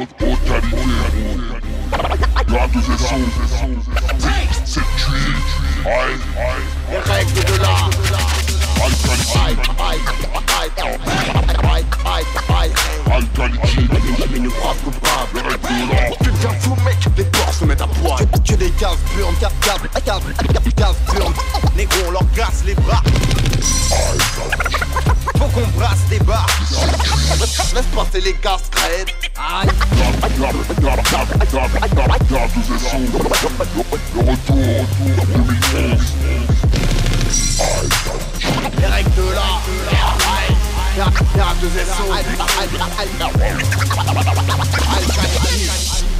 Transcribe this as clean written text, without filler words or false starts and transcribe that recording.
haute qualité. Garde de son, c'est cuit. Les règles de l'art. Alcality, Mais ne frappe pas. les règles de l'art. Tu deviens fou mec, les porcs se mettent à poil. Que des cases burnes, cases burnes. Négro, on leur casse les bras. Faut qu'on brasse des bars. Laisse passer les gaz crèves. Garde de son, le retour 2011. Les règles de l'art. Garde de vaisseau. Alcality.